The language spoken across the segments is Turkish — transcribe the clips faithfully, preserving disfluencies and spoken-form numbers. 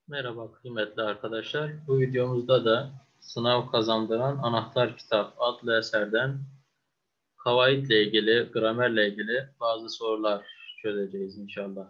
Merhaba kıymetli arkadaşlar. Bu videomuzda da Sınav Kazandıran Anahtar Kitap adlı eserden kavaitle ilgili, gramerle ilgili bazı sorular çözeceğiz inşallah.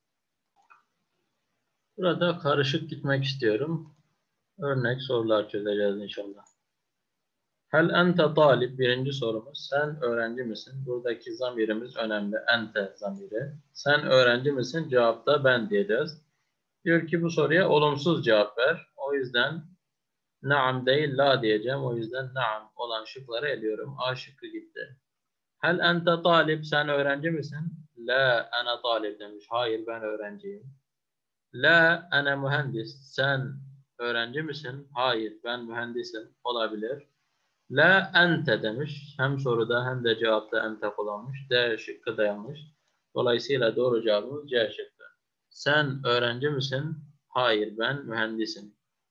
Burada karışık gitmek istiyorum. Örnek sorular çözeceğiz inşallah. Hel ente talib birinci sorumuz. Sen öğrenci misin? Buradaki zamirimiz önemli. Ente zamiri. Sen öğrenci misin? Cevapta ben diyeceğiz. Diyor ki bu soruya olumsuz cevap ver. O yüzden naam değil la diyeceğim. O yüzden naam olan şıkları eliyorum. A şıkkı gitti. Hel ente talip, sen öğrenci misin? La ana talip demiş. Hayır, ben öğrenciyim. La ana mühendis, sen öğrenci misin? Hayır, ben mühendisim. Olabilir. La ente demiş. Hem soruda hem de cevapta ente kullanmış. D şıkkı da yanlış. Dolayısıyla doğru cevabımız C şıkkı. Sen öğrenci misin? Hayır, ben mühendisim.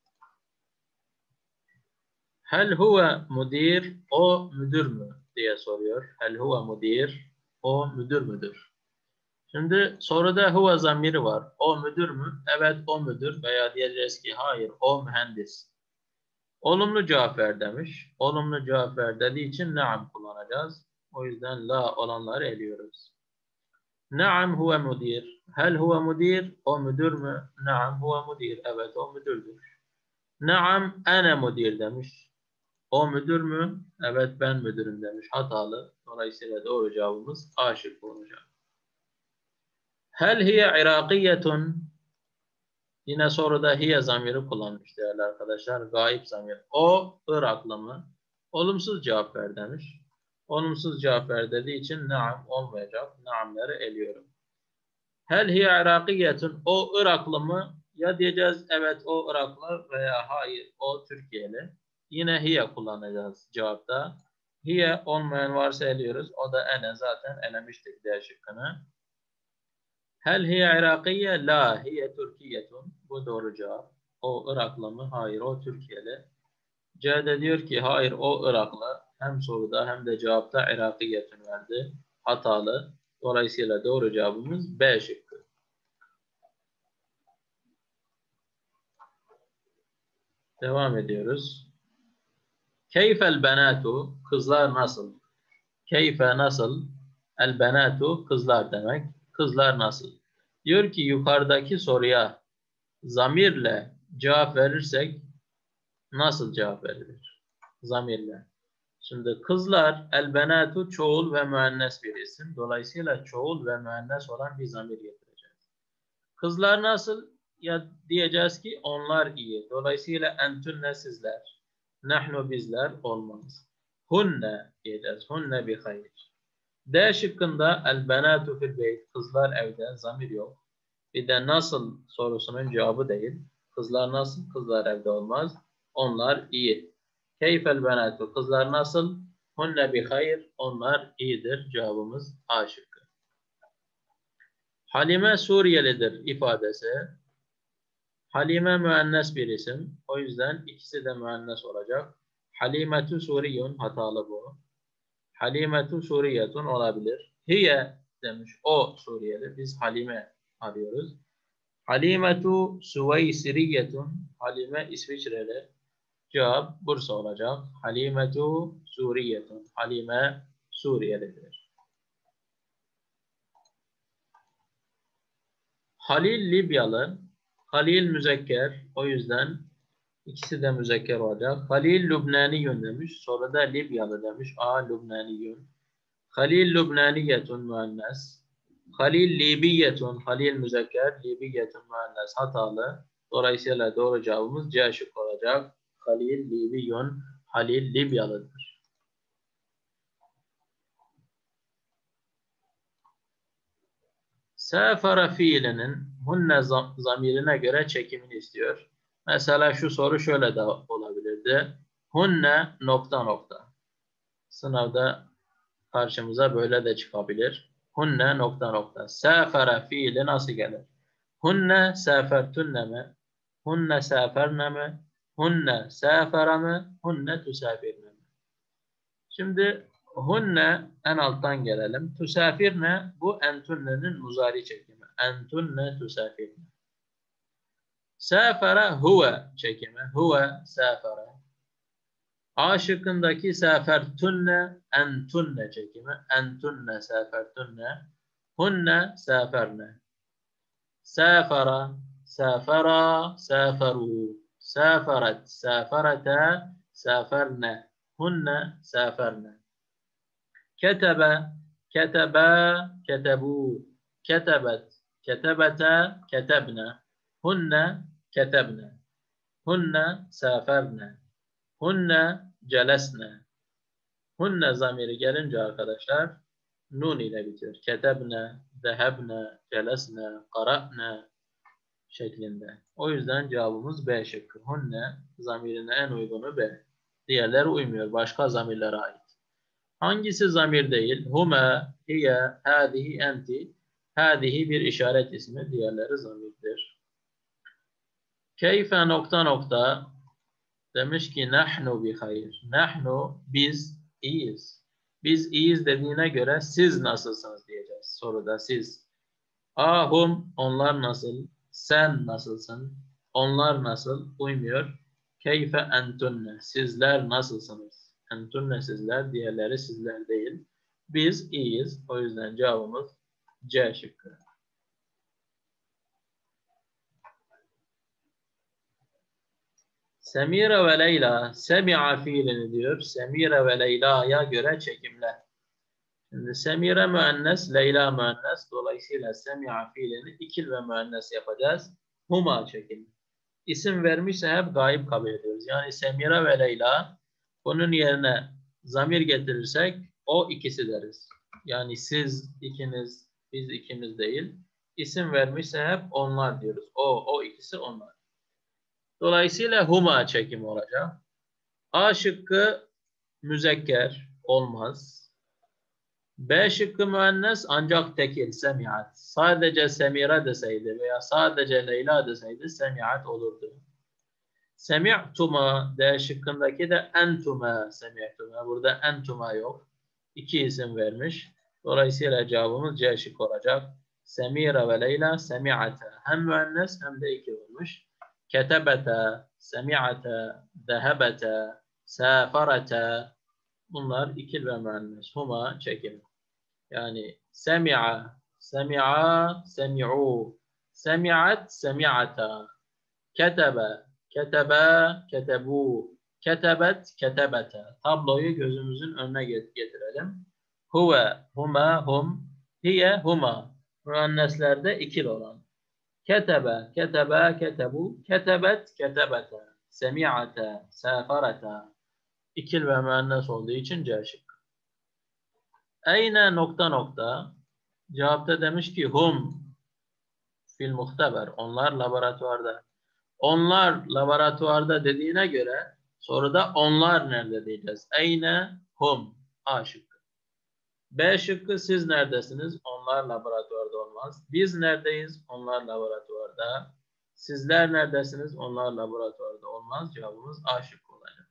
Hel huve mudir, o müdür mü diye soruyor. Hel huve mudir, o müdür müdür? Şimdi soruda huve zamiri var. O müdür mü? Evet, o müdür. Veya diyeceğiz ki hayır, o mühendis. Olumlu cevap ver demiş. Olumlu cevap ver dediği için naam kullanacağız. O yüzden la olanları eliyoruz. Naam huve mudir. Hel huve mudir, o müdür mü? Naam huve mudir. Evet, o müdürdür. Naam ene mudir demiş. O müdür mü? Evet, ben müdürüm demiş. Hatalı. Dolayısıyla doğru cevabımız A şıkkı olacak. Hel hiye irakiyetun? Yine soruda hiye zamiri kullanmış değerli arkadaşlar. Gayip zamir. O Iraklı mı? Olumsuz cevap ver demiş. Olumsuz cevap ver dediği için naam olmayacak. Naamları eliyorum. Hel hiye irakiyetun? O Iraklı mı? Ya diyeceğiz evet o Iraklı veya hayır o Türkiye'li. Yine hiye kullanacağız cevapta. Hiye olmayan varsa eliyoruz. O da ene zaten elemiştik D şıkkını. Hel hiye irakiye? La hiye Türkiyetun. Bu doğru cevap. O Iraklı mı? Hayır o Türkiye'li. C'de diyor ki hayır o Iraklı. Hem soruda hem de cevapta irakiyetun verdi. Hatalı. Dolayısıyla doğru cevabımız B şıkkı. Devam ediyoruz. Keyfel benatu, kızlar nasıl? Keyfe nasıl? El benatu, kızlar demek. Kızlar nasıl? Diyor ki yukarıdaki soruya zamirle cevap verirsek nasıl cevap verilir? Zamirle. Şimdi kızlar, el benatu çoğul ve müennes bir isim. Dolayısıyla çoğul ve müennes olan bir zamir getireceğiz. Kızlar nasıl? Ya diyeceğiz ki onlar iyi. Dolayısıyla entünne sizler. Nahnu bizler olmaz. Hunne diyeceğiz. Hunne bi hayır. D şıkkında el benatu fil beyt. Kızlar evde. Zamir yok. Bir de nasıl sorusunun cevabı değil. Kızlar nasıl? Kızlar evde olmaz. Onlar iyi. Keyfel benatu. Kızlar nasıl? Hunne bi hayır. Onlar iyidir. Cevabımız A şıkkı. Halime Suriyelidir ifadesi. Halime müennes bir isim. O yüzden ikisi de müennes olacak. Halimetu Suriyun hatalı bu. Halimetu Suriyetun olabilir. Hiye demiş o Suriyeli. Biz Halime arıyoruz. Halimetu Süveysiriyetun. Halime İsviçreli. Cevap Bursa olacak. Halimetu Suriyetun. Halime Suriyelidir. Halil Libyalı. Halil müzekker. O yüzden ikisi de müzekker olacak. Halil Lübnaniyun demiş. Sonra da Libyalı demiş. A Lübnaniyun. Halil Lübnaniyetun müennes. Halil Libiyetun. Halil müzekker. Libiyetun müennes. Hatalı. Dolayısıyla doğru cevabımız C şıkkı olacak. Halil Libiyun. Halil Libyalıdır. Sefere fiilinin hunne zamirine göre çekimini istiyor. Mesela şu soru şöyle de olabilirdi. Hunne nokta nokta. Sınavda karşımıza böyle de çıkabilir. Hunne nokta nokta. Sefere fiili nasıl gelir? Hunne sefertunne mi? Hunne seferne mi? Hunne sefere mi? Hunne tüsafirne mi? Şimdi hunne en alttan gelelim. Tüsafirne bu entunnenin muzari çekimi. Entunne tüsafirne. Safere huve çekimi. Huve safere. A şıkkındaki safertunne entunne çekimi. Entunne safertunne. Hunne saferne. Safara, safara, saferu. Safaret, saferete, saferne. Hunne saferne. Ketebe, ketebe, ketebu. Ketebet, ketebete, ketebne. Hunne ketebne. Hunne saferne. Hunne celesne. Hunne zamiri gelince arkadaşlar nun ile bitiyor. Ketebne, zehebne, celesne, qara'ne şeklinde. O yüzden cevabımız B şıkkı. Hunne zamirine en uygunu B. Diğerleri uymuyor. Başka zamirlere ait. Hangisi zamir değil? Hume, hiye, hadihi, enti. Hadihi bir işaret ismi. Diğerleri zamirdir. Keyfe nokta nokta demiş ki nahnu bi hayır. Nahnu biz iyiyiz. Biz iyiyiz dediğine göre siz nasılsınız diyeceğiz. Soruda siz. Ahum onlar nasıl? Sen nasılsın? Onlar nasıl? Uymuyor. Keyfe entunne. Sizler nasılsınız? Entunne sizler. Diğerleri sizler değil. Biz iyiyiz. O yüzden cevabımız C şıkkı. Semire ve Leyla, semi'a fiilini diyor. Semire ve Leyla'ya göre çekimler. Şimdi Semire müennes, Leyla müennes. Dolayısıyla semi'a fiilini ikil ve müennes yapacağız. Huma çekimi. İsim vermişse hep gayip kabul ediyoruz. Yani Semire ve Leyla, bunun yerine zamir getirirsek o ikisi deriz. Yani siz ikiniz, biz ikimiz değil. İsim vermişse hep onlar diyoruz. O, o ikisi onlar. Dolayısıyla huma çekimi olacak. A şıkkı müzekker olmaz. B şıkkı müennes ancak tekil semiat. Sadece semire deseydi veya sadece Leyla deseydi semiat olurdu. Semi'tuma D şıkkındaki de entuma semi'tuma. Burada entuma yok. İki isim vermiş. Dolayısıyla cevabımız C şıkkı olacak. Semire ve Leyla semi'ate. Hem müennes hem de iki olmuş. Ketebete, semi'ate, dehebete, safarete. Bunlar ikil ve müennes. Huma çekim. Yani semi'a, semi'a, semi'u. Semi'at, semi'ata. Ketebe, ketebe, ketebu. Ketebet, ketebete. Tabloyu gözümüzün önüne getirelim. Huve, huma, hum. Hiye, huma. Müenneslerde ikil olan. Ketebe, ketebe, ketebu, ketebet, ketebete, semi'ate, safarete. İkil ve müennes olduğu için C şıkkı. Eyne nokta nokta. Cevapta demiş ki hum fil muhteber. Onlar laboratuvarda. Onlar laboratuvarda dediğine göre soruda onlar nerede diyeceğiz. Eyne hum. A şıkkı. B şıkkı siz neredesiniz? Onlar laboratuvarda olmaz. Biz neredeyiz? Onlar laboratuvarda. Sizler neredesiniz? Onlar laboratuvarda olmaz. Cevabımız A şıkkı olacak.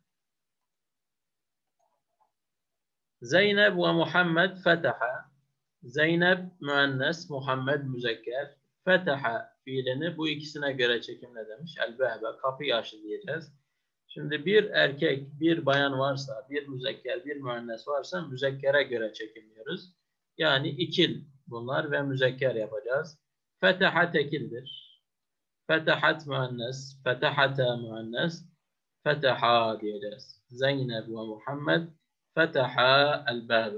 Zeynep ve Muhammed fetaha. Zeynep müennes, Muhammed müzekker. Fetaha fiilini bu ikisine göre çekimle demiş. El-behbe, kapıyı açtı diyeceğiz. Şimdi bir erkek, bir bayan varsa, bir müzekker, bir müennes varsa müzekkere göre çekimliyoruz. Yani ikil bunlar ve müzekker yapacağız. Fetaha tekildir. Fetahat müennes, fetahata müennes, fetaha diyeceğiz. Zeynep ve Muhammed fetaha el-bâbe.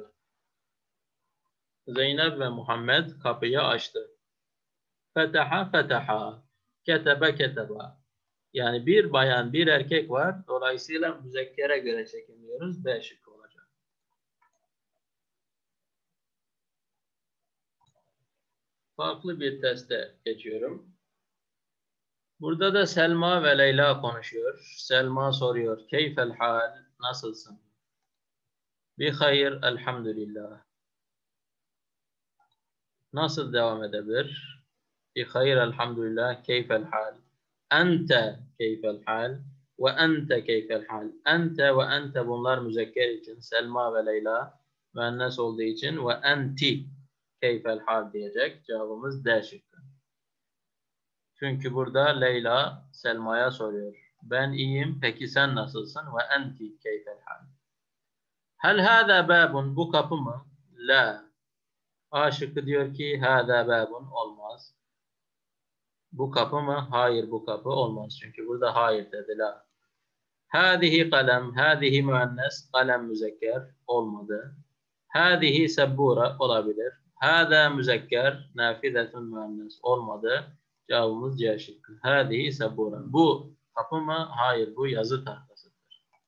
Zeynep ve Muhammed kapıyı açtı. Fetaha fetaha. Ketebe keteba. Yani bir bayan, bir erkek var. Dolayısıyla müzekkere göre çekimliyoruz. B şıkkı olacak. Farklı bir teste geçiyorum. Burada da Selma ve Leyla konuşuyor. Selma soruyor. Keyfel hal? Nasılsın? Bi hayır elhamdülillah. Nasıl devam edebilir? Bi hayır elhamdülillah. Keyfel hal? Ente keyfel hal? Ve ente keyfel hal? Ente ve ente bunlar müzekker için. Selma ve Leyla müennes olduğu için ve enti keyfel hal diyecek. Cevabımız D şıkkı. Çünkü burada Leyla Selma'ya soruyor. Ben iyiyim, peki sen nasılsın? Ve enti keyfel hal. Hel hâzâ bâbun, bu kapı mı? La. A şıkkı diyor ki hâzâ bâbun, olmaz. Bu kapı mı? Hayır, bu kapı olmaz. Çünkü burada hayır dedi, la. Hâzihi kalem, hâzihi müennes, kalem müzekker, olmadı. Hâzihi sebbura, olabilir. Hâzâ müzekker, nafizetun müennes, olmadı. Cevabımız C şıkkı. Hâzihi sebbura. Bu kapı mı? Hayır, bu yazı tahtasıdır.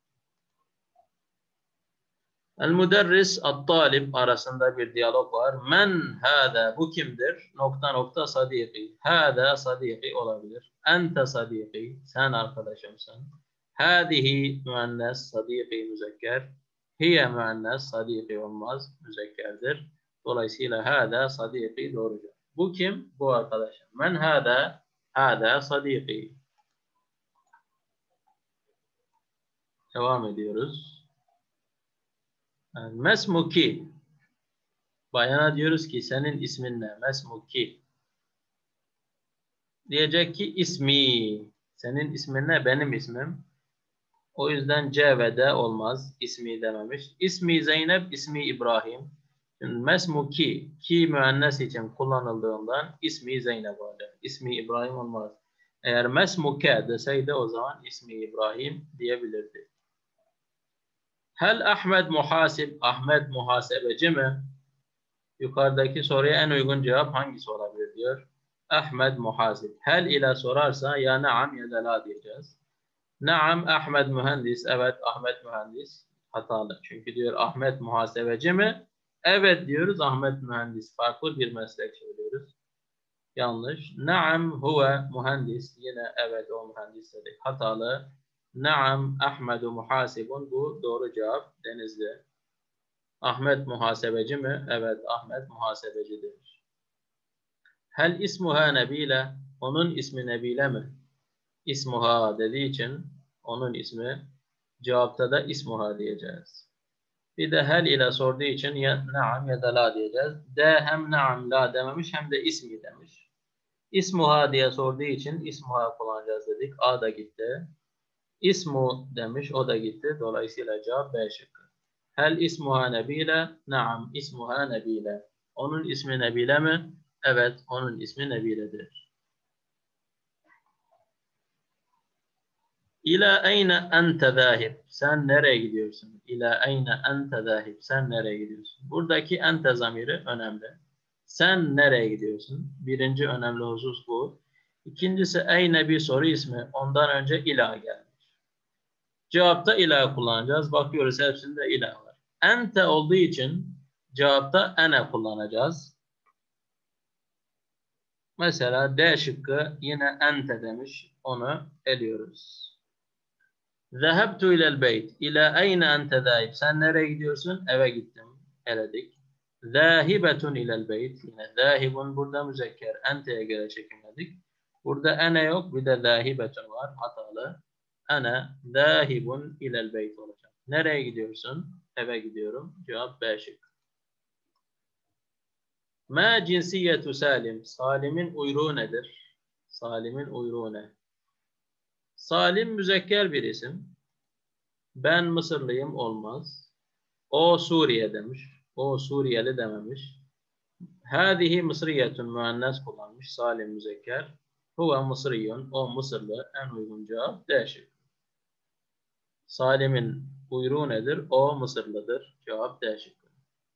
El-müderris, at-talib arasında bir diyalog var. Men hâzâ, bu kimdir? Nokta nokta sadîki. Hâzâ sadîki olabilir. Ente sadîki, sen arkadaşımsın. Hâzihi müennes, sadîki müzekker. Hiye müennes, sadîki olmaz, müzekkerdir. Dolayısıyla hâzâ sadîki doğrudur. Bu kim? Bu arkadaşım. Men hâzâ, hâzâ sadîki. Devam ediyoruz. Mesmuki. Bayana diyoruz ki senin ismin ne? Mesmuki. Diyecek ki ismi. Senin ismin ne? Benim ismim. O yüzden C ve D olmaz. İsmi dememiş. İsmi Zeynep, ismi İbrahim. Şimdi mesmuki, ki müennes için kullanıldığından ismi Zeynep olacak. İsmi İbrahim olmaz. Eğer mesmuke deseydi o zaman ismi İbrahim diyebilirdi. Hel Ahmet muhasib, Ahmet muhasebeci mi? Yukarıdaki soruya en uygun cevap hangisi olabilir diyor. Ahmet muhasib. Hel ile sorarsa ya naam ya da la diyeceğiz. Naam Ahmet mühendis. Evet Ahmet mühendis. Hatalı. Çünkü diyor Ahmet muhasebeci mi? Evet diyoruz Ahmet mühendis. Farklı bir meslek söylüyoruz. Yanlış. Naam huve mühendis. Yine evet o mühendis dedik. Hatalı. Naam Ahmedu muhasibun. Bu doğru cevap. Denizli. Ahmet muhasebeci mi? Evet Ahmet muhasebecidir. Hel ismuha Nebile? Onun ismi Nebile mi? İsmuha dediği için onun ismi, cevapta da ismuha diyeceğiz. Bir de hel ile sorduğu için ya naam ya da la diyeceğiz. D hem naam la dememiş hem de ismi demiş. İsmuha diye sorduğu için ismuha kullanacağız dedik. A da gitti. İsmu demiş, o da gitti. Dolayısıyla cevap B şıkkı. Hel ismuha Nebile? Naam ismuha Nebile. Onun ismi Nebile mi? Evet, onun ismi Nebile'dir. İlâ eyne ente zâhib. Sen nereye gidiyorsun? İlâ eyne ente zâhib. Sen nereye gidiyorsun? Buradaki ente zamiri önemli. Sen nereye gidiyorsun? Birinci önemli husus bu. İkincisi eyne bir soru ismi. Ondan önce ilâ gelmiş. Cevapta ilâ kullanacağız. Bakıyoruz hepsinde ilâ var. Ente olduğu için cevapta ene kullanacağız. Mesela D şıkkı yine ente demiş. Onu eliyoruz. Zehebtu ilel beyt. İlâ eyne ente zâhib. Sen nereye gidiyorsun? Eve gittim. Eledik. Zâhibetun ilel beyt. Yine zâhibun burada müzekker. Ente'ye göre çekimledik. Burada ene yok. Bir de zâhibetun var. Hatalı. Ene zâhibun ilel beyt olacak. Nereye gidiyorsun? Eve gidiyorum. Cevap B şık. Ma cinsiyetu Salim. Salim'in uyruğu nedir? Salim'in uyruğu ne? Salim müzekker bir isim. Ben Mısırlıyım olmaz. O Suriye demiş. O Suriyeli dememiş. Hâzihi Mısriyetun müennes kullanmış. Salim müzekker. Huve Mısriyun. O Mısırlı. En uygun cevap D şıkkı. Salim'in uyruğu nedir? O Mısırlıdır. Cevap D şıkkı.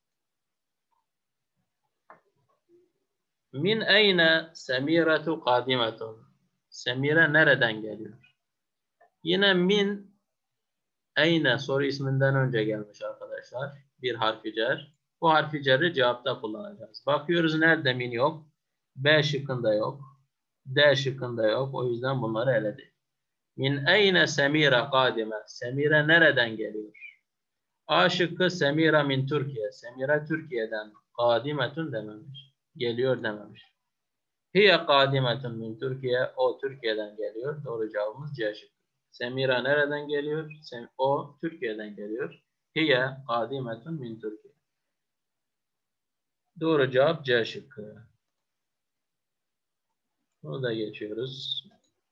Min eyne Semiretu kadimetun. Semire nereden geliyor? Yine min eyne soru isminden önce gelmiş arkadaşlar. Bir harfi cer. Bu harfi cerri cevapta kullanacağız. Bakıyoruz nerede min yok. B şıkkında yok. D şıkkında yok. O yüzden bunları eledik. Min eyne Semire kadime. Semire nereden geliyor? A şıkkı Semire min Türkiye. Semire Türkiye'den. Kadimetun dememiş. Geliyor dememiş. Hiye kadimetun min Türkiye. O Türkiye'den geliyor. Doğru cevabımız C şıkkı. Semira nereden geliyor? O Türkiye'den geliyor. Hiye kadimetun min Türkiye. Doğru cevap C şıkkı. Bunu da geçiyoruz.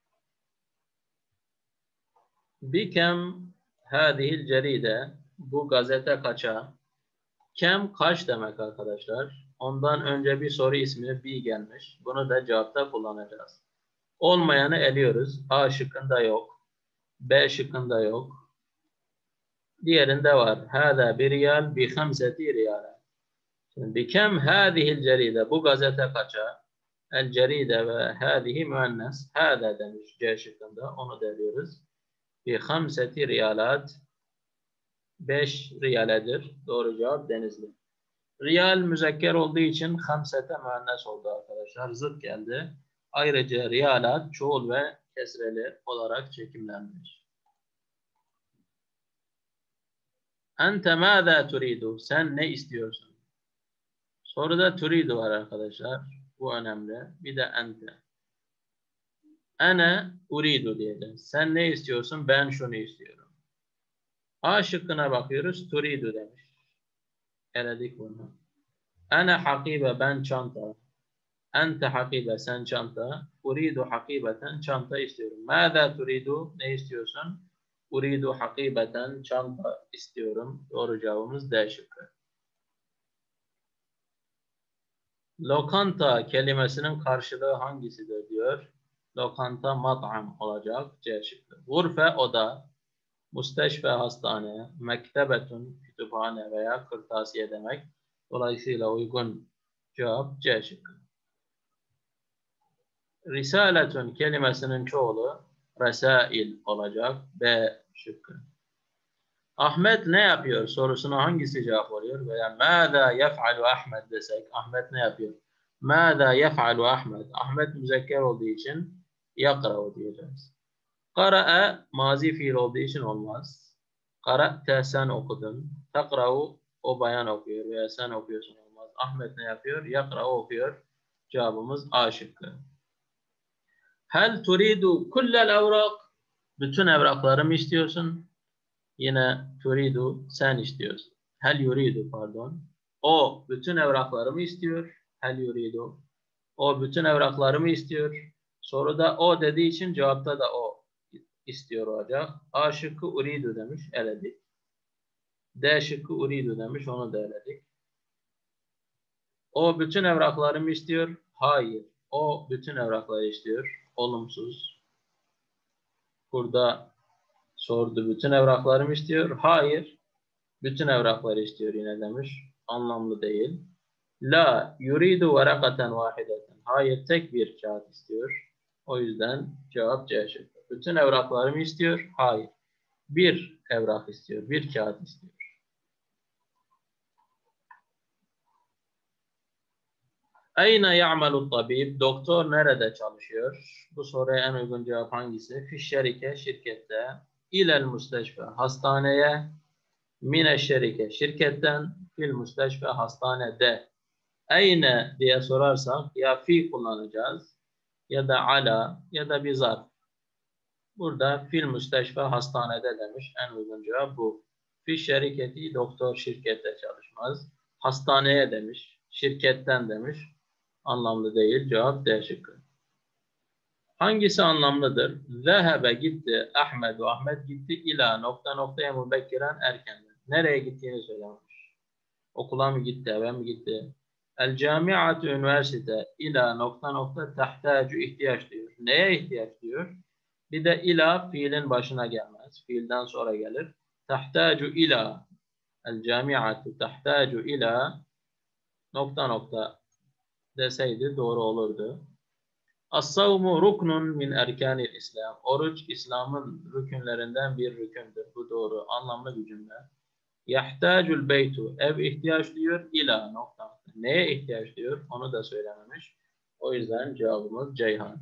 Bikem hadihil ceride. Bu gazete kaça? Kem kaç demek arkadaşlar? Ondan önce bir soru ismi bi gelmiş. Bunu da cevapta kullanacağız. Olmayanı eliyoruz. A şıkkında yok. B şıkkında yok. Diğerinde var. Hâdâ bir riyal bi hamseti riyal. Şimdi bikem hâzihil ceride. Bu gazete kaça? El ceride ve hâzihi müennes. Hâdâ demiş C şıkkında. Onu da eliyoruz. Bi hamseti riyalat. beş riyaledir. Doğru cevap Denizli. Riyal müzekker olduğu için hamsete müennes oldu arkadaşlar. Zıt geldi. Ayrıca riyalat çoğul ve kesreli olarak çekimlenmiş. Ente mâzâ turidu? Sen ne istiyorsun? Soruda turidu var arkadaşlar. Bu önemli. Bir de ente. Ene uridu diyeceğiz. Sen ne istiyorsun? Ben şunu istiyorum. A şıkkına bakıyoruz. Turidu demiş. Eledik bunu. Ene hakibe, ben çanta. Ente hakibe, sen çanta. Uridu hakibeten, çanta istiyorum. Mâzâ turidu? Ne istiyorsun? Uridu hakibeten, çanta istiyorum. Doğru cevabımız D şıkkı. Lokanta kelimesinin karşılığı hangisidir diyor. Lokanta mat'am olacak. C şıkkı. Gurfe oda, müsteşfe hastane, mektebetun kütüphane veya kırtasiye demek. Dolayısıyla uygun cevap C şıkkı. Risaletun kelimesinin çoğulu resail olacak. B şıkkı. Ahmet ne yapıyor sorusuna hangisi cevap oluyor? Veya mâzâ yef'alu Ahmet desek Ahmet ne yapıyor? Mâzâ yef'alu Ahmet. Ahmet müzekker olduğu için yakra'u diyeceğiz. Kara'a mazi fiil olduğu için olmaz. Kara'te sen okudun. Takra'u o bayan okuyor veya sen okuyorsun olmaz. Ahmet ne yapıyor? Yakra'u okuyor. Cevabımız A şıkkı. Hel turidu kullel evrak? Bütün evrakları mı istiyorsun? Yine turidu, sen istiyorsun. Hel yuridu, pardon. O bütün evrakları mı istiyor? Hel yuridu. O bütün evrakları mı istiyor? Soruda o dediği için cevapta da o istiyor olacak. A şıkkı uridu demiş, eledik. D şıkkı uridu demiş, onu da eledik. O bütün evrakları mı istiyor? Hayır. O bütün evrakları istiyor. Olumsuz. Burada sordu, bütün evrakları mı istiyor? Hayır. Bütün evrakları istiyor yine demiş. Anlamlı değil. La yuridu verakaten vahideten. Hayır, tek bir kağıt istiyor. O yüzden cevap C şıkkı. Bütün evrakları mı istiyor? Hayır. Bir evrak istiyor. Bir kağıt istiyor. Eyne ya'melu tabib? Doktor nerede çalışıyor? Bu soruya en uygun cevap hangisi? Fi şerike, şirkette. İlel müsteşfe, hastaneye. Mine şerike, şirketten. Fil müsteşfe, hastanede. Eyne diye sorarsak ya fi kullanacağız ya da ala ya da bir zarf. Burada fil müsteşfe hastanede demiş. En uygun cevap bu. Fi şirketi, doktor şirkette çalışmaz. Hastaneye demiş. Şirketten demiş. Anlamlı değil. Cevap D şıkkı. Hangisi anlamlıdır? Zehebe gitti. Ahmedu, Ahmet gitti. İla nokta noktaya mübekkiren erkenden. Nereye gittiğini söylemiş. Okula mı gitti, eve mi gitti? El camiatü üniversite ila nokta nokta tahtacü ihtiyaç diyor. Neye ihtiyaç diyor? Bir de ila fiilin başına gelmez. Fiilden sonra gelir. Tahtacü ila el camiatü tahtacü ila nokta nokta deseydi doğru olurdu. As-savmu ruknun min erkanil İslam. Oruç İslam'ın rükünlerinden bir rükündür. Bu doğru. Anlamlı bir cümle. Yahtacul beytu. Ev ihtiyaç diyor. İla nokta. Neye ihtiyaç diyor? Onu da söylememiş. O yüzden cevabımız Ceyhan.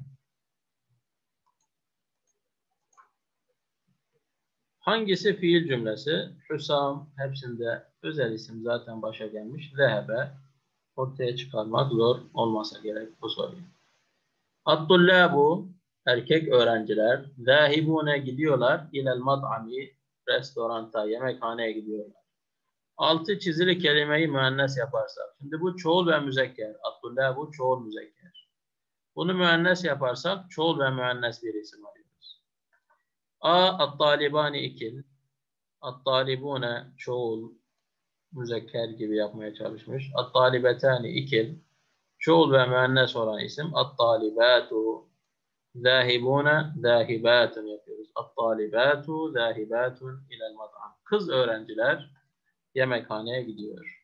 Hangisi fiil cümlesi? Hüsam hepsinde özel isim zaten başa gelmiş. Zehebe ortaya çıkarmak zor olmasa gerek bu soruyu. At-tullabu erkek öğrenciler zahibune gidiyorlar ilel mat'ami restoranta yemekhaneye gidiyorlar. Altı çizili kelimeyi müennes yaparsak. Şimdi bu çoğul ve müzekker. At-tullabu çoğul müzekker. Bunu müennes yaparsak çoğul ve müennes bir isim arıyoruz. A. At-talibani ikil. At-talibune çoğul, müzekker gibi yapmaya çalışmış. At-talibetani ikil. Çoğul ve müennes olan isim. At-talibatu zâhibûne zâhibâtun yapıyoruz. At-talibâtu zâhibâtun ilel mat'am. Kız öğrenciler yemekhaneye gidiyor.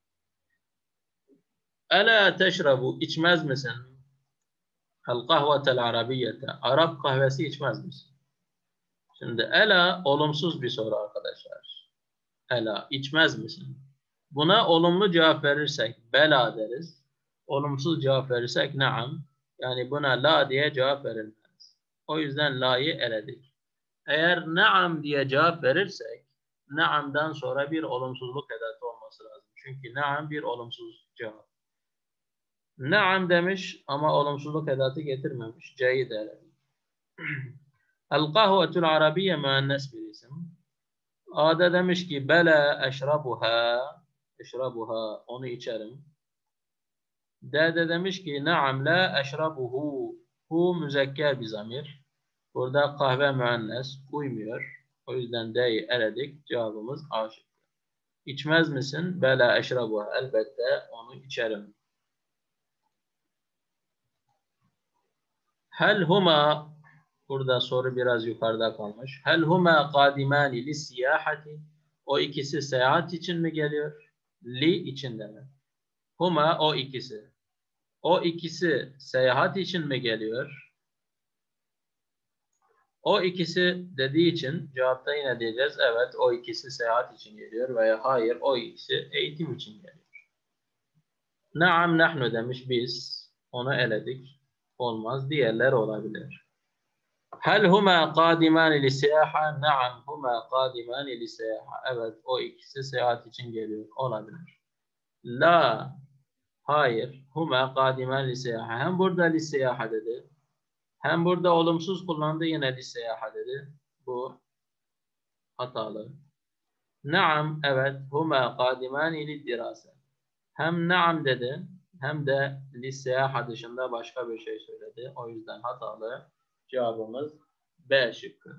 Ela teşrabu, içmez misin? El kahvetel arabiyyete, Arap kahvesi içmez misin? Şimdi ela olumsuz bir soru arkadaşlar. Ela, içmez misin? Buna olumlu cevap verirsek bela deriz. Olumsuz cevap verirsek naam. Yani buna la diye cevap verilmez. O yüzden la'yı eledik. Eğer naam diye cevap verirsek naamdan sonra bir olumsuzluk edatı olması lazım. Çünkü naam bir olumsuz cevap. Naam demiş ama olumsuzluk edatı getirmemiş. C'yi de eledik. El kahvetul arabiye müennes bir isim. A'da demiş ki bela eşrabuha, eşrabuha, onu içerim. D'de demiş ki naam la eşrabuhu, hu müzekker bir zamir. Burada kahve müennes uymuyor. O yüzden D'yi eledik. Cevabımız A şıkkı. İçmez misin? Bela eşrabuha, elbette onu içerim. Hel huma, burada soru biraz yukarıda kalmış. Hel huma kadimani li siyahati, o ikisi seyahat için mi geliyor? Li için de mi? Huma o ikisi. O ikisi seyahat için mi geliyor? O ikisi dediği için cevapta yine diyeceğiz. Evet, o ikisi seyahat için geliyor veya hayır, o ikisi eğitim için geliyor. Naam nahnu demiş biz. Onu eledik. Olmaz. Diğerler olabilir. Hel huma kadimani li siyaha? Naam huma kadimani li siyaha. Evet, o ikisi seyahat için geliyor. Olabilir. La, hayır. Huma kadimani li siyaha. Hem burada li siyaha dedi. Hem burada olumsuz kullandı, yine li siyaha dedi. Bu hatalı. Naam, evet. Huma kadimani li dirase. Hem naam dedi, hem de li siyaha dışında başka bir şey söyledi. O yüzden hatalı. Cevabımız B şıkkı.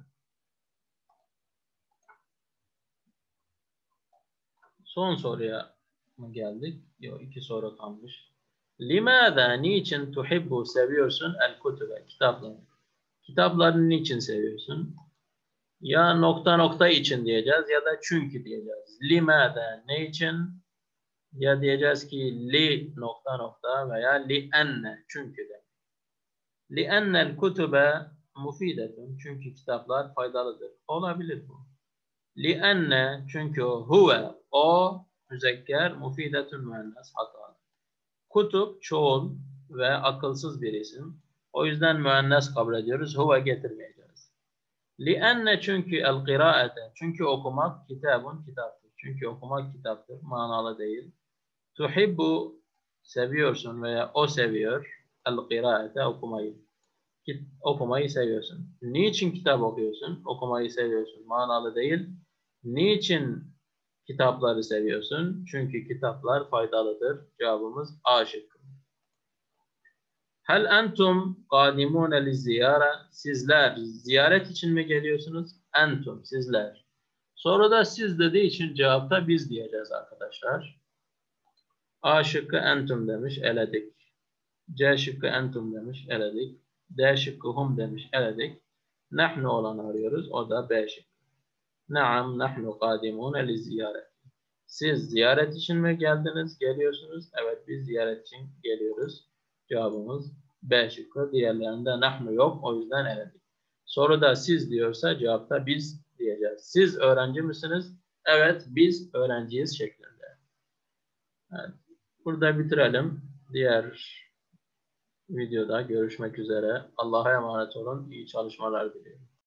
Son soruya mı geldik? Yok, iki soru kalmış. Limâzâ, niçin tuhibbu, seviyorsun el kutube, kitapları? Kitapları niçin seviyorsun? Ya nokta nokta için diyeceğiz ya da çünkü diyeceğiz. Limâzâ, ne için? Ya diyeceğiz ki li nokta nokta veya li enne, çünkü de. Li ennel kutube mufidetun, çünkü kitaplar faydalıdır. Olabilir bu. Li enne, çünkü o, huve, o müzekker, mufidetun müennes, hatalı. Kutup çoğul ve akılsız bir isim. O yüzden müennes kabul ediyoruz. Huve getirmeyeceğiz. Li enne, çünkü el kıraate, çünkü okumak, kitabun kitaptır. Çünkü okumak kitaptır. Manalı değil. Tuhibbu, seviyorsun veya o seviyor. El kıraate, okumayı. Okumayı seviyorsun. Niçin kitap okuyorsun? Okumayı seviyorsun. Manalı değil. Niçin kitapları seviyorsun? Çünkü kitaplar faydalıdır. Cevabımız A şıkkı. Hel entum kadimune li ziyare? Sizler ziyaret için mi geliyorsunuz? Entum, sizler. Sonra da siz dediği için cevapta biz diyeceğiz arkadaşlar. A şıkkı entum demiş, eledik. C şıkkı entum demiş, eledik. D şıkkı hum demiş, eledik. Nahnu olanı arıyoruz, o da B şıkkı. Naam nahnu kadimune li ziyaret. Siz ziyaret için mi geldiniz, geliyorsunuz? Evet, biz ziyaret için geliyoruz. Cevabımız B şıkkı. Diğerlerinde nahnu yok, o yüzden eledik. Soruda siz diyorsa cevapta biz diyeceğiz. Siz öğrenci misiniz? Evet, biz öğrenciyiz şeklinde. Evet, burada bitirelim. Diğer videoda görüşmek üzere. Allah'a emanet olun. İyi çalışmalar diliyorum.